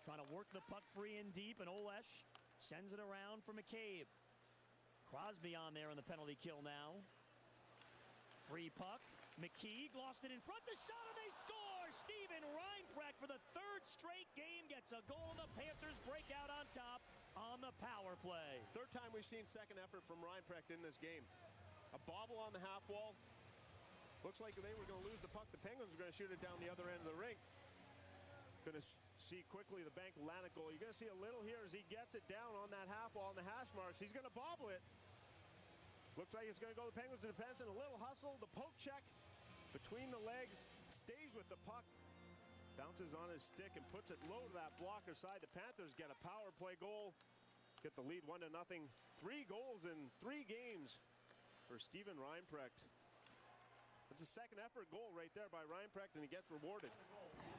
trying to work the puck free and deep, and Olesh sends it around for McCabe. Crosby on there on the penalty kill now. Free puck. McKeague lost it in front. The shot, and they score! Steven Reinprecht for the third straight game gets a goal, and the Panthers break out on top on the power play. Third time we've seen second effort from Reinprecht in this game. A bobble on the half wall. Looks like they were going to lose the puck. The Penguins were going to shoot it down the other end of the rink. Going to see quickly the Bank Atlantic goal. You're going to see a little here as he gets it down on that half wall on the hash marks. He's going to bobble it. Looks like it's going to go to the Penguins defense, and a little hustle. The poke check between the legs, stays with the puck, bounces on his stick and puts it low to that blocker side. The Panthers get a power play goal, get the lead 1-0. 3 goals in 3 games for Steven Reinprecht. It's a second effort goal right there by Reinprecht, and he gets rewarded.